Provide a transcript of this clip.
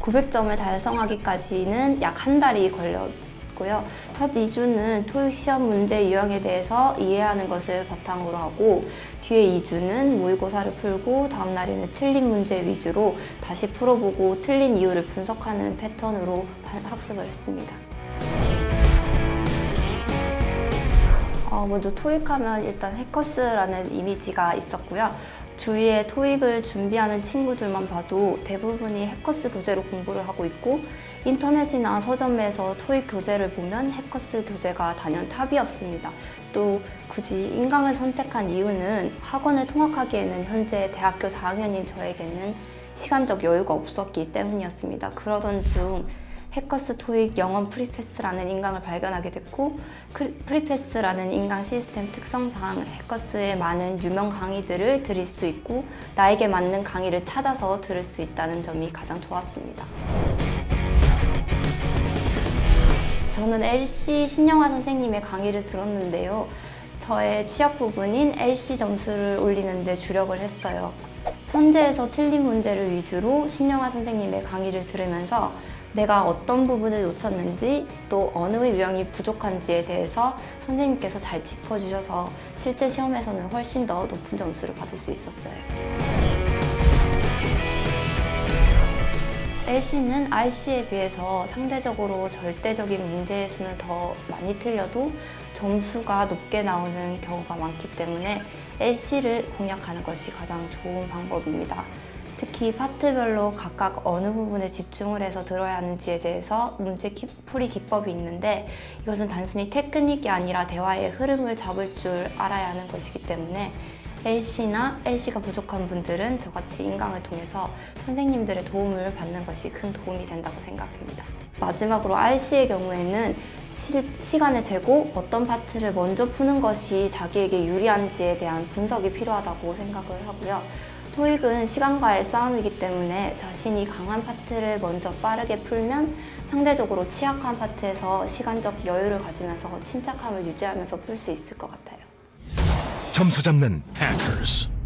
900점을 달성하기까지는 약 한 달이 걸렸고요. 첫 2주는 토익 시험 문제 유형에 대해서 이해하는 것을 바탕으로 하고, 뒤에 2주는 모의고사를 풀고 다음 날에는 틀린 문제 위주로 다시 풀어보고 틀린 이유를 분석하는 패턴으로 학습을 했습니다. 먼저 토익하면 일단 해커스라는 이미지가 있었고요. 주위에 토익을 준비하는 친구들만 봐도 대부분이 해커스 교재로 공부를 하고 있고, 인터넷이나 서점에서 토익 교재를 보면 해커스 교재가 단연 탑이었습니다. 또 굳이 인강을 선택한 이유는 학원을 통학하기에는 현재 대학교 4학년인 저에게는 시간적 여유가 없었기 때문이었습니다. 그러던 중 해커스 토익 영원 프리패스라는 인강을 발견하게 됐고, 프리패스라는 인강 시스템 특성상 해커스의 많은 유명 강의들을 들을 수 있고 나에게 맞는 강의를 찾아서 들을 수 있다는 점이 가장 좋았습니다. 저는 LC 신영아 선생님의 강의를 들었는데요. 저의 취약 부분인 LC 점수를 올리는 데 주력을 했어요. 천재에서 틀린 문제를 위주로 신영아 선생님의 강의를 들으면서 내가 어떤 부분을 놓쳤는지, 또 어느 유형이 부족한지에 대해서 선생님께서 잘 짚어주셔서 실제 시험에서는 훨씬 더 높은 점수를 받을 수 있었어요. LC는 RC에 비해서 상대적으로 절대적인 문제의 수는 더 많이 틀려도 점수가 높게 나오는 경우가 많기 때문에 LC를 공략하는 것이 가장 좋은 방법입니다. 특히 파트별로 각각 어느 부분에 집중을 해서 들어야 하는지에 대해서 문제 풀이 기법이 있는데, 이것은 단순히 테크닉이 아니라 대화의 흐름을 잡을 줄 알아야 하는 것이기 때문에 LC나 LC가 부족한 분들은 저같이 인강을 통해서 선생님들의 도움을 받는 것이 큰 도움이 된다고 생각합니다. 마지막으로 RC의 경우에는 시간을 재고 어떤 파트를 먼저 푸는 것이 자기에게 유리한지에 대한 분석이 필요하다고 생각을 하고요. 토익은 시간과의 싸움이기 때문에 자신이 강한 파트를 먼저 빠르게 풀면 상대적으로 취약한 파트에서 시간적 여유를 가지면서 침착함을 유지하면서 풀 수 있을 것 같아요. 점수 잡는 해커스.